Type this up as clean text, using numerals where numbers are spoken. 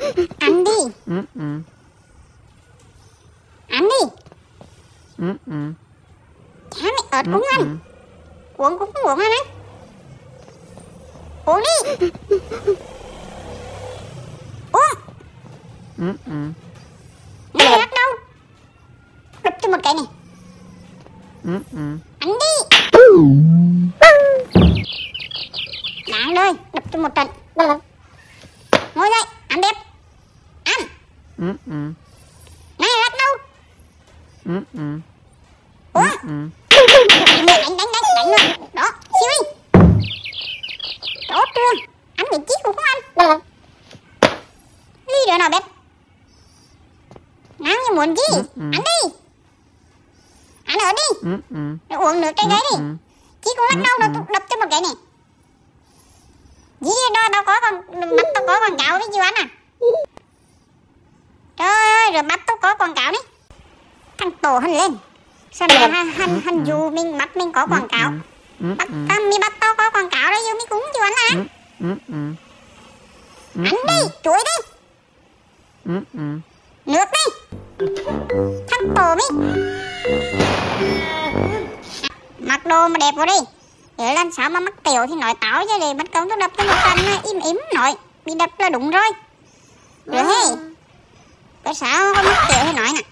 Ăn đi. Ăn đi. Chả mày ớt cũng ăn. Uống cũng uống ăn á. Uống đi. Uống. Này lắc đâu. Đập cho một cái này. Ăn đi. Đáng đời, đập cho một trận. Ngồi dậy, ăn đẹp. Ăn. Này lắc đâu. Uống. Đánh luôn. Đó, siêu đi. Tốt luôn. Ăn bị chít cũng không ăn. Ly đứa nào biết. Nắng như muốn gì. Ăn đi. Ăn ở đi. Rồi uống nước trái gáy đi. Chí cũng lắc đâu đâu đập cho một cái này. Gì đó đâu có con mắt tao có quảng cáo đấy chứ anh à. Trời ơi, rồi mắt tao có quảng cáo đấy. Thằng tổ hân lên. Sao đó hân dù mình mắt mình có quảng cáo. Bắt tao có quảng cáo đấy chứ mình cũng chứ anh à. Ăn đi, chuối đi. Nước đi. Thằng tổ mi. Mặc đồ mà đẹp vào đi. Để làm sao mà mắc tiểu thì nói táo chứ để mất công tôi đập cho một trận im nói. Bị đập là đúng rồi. Rồi hey. Tại sao không mắc tiểu thì nói nè.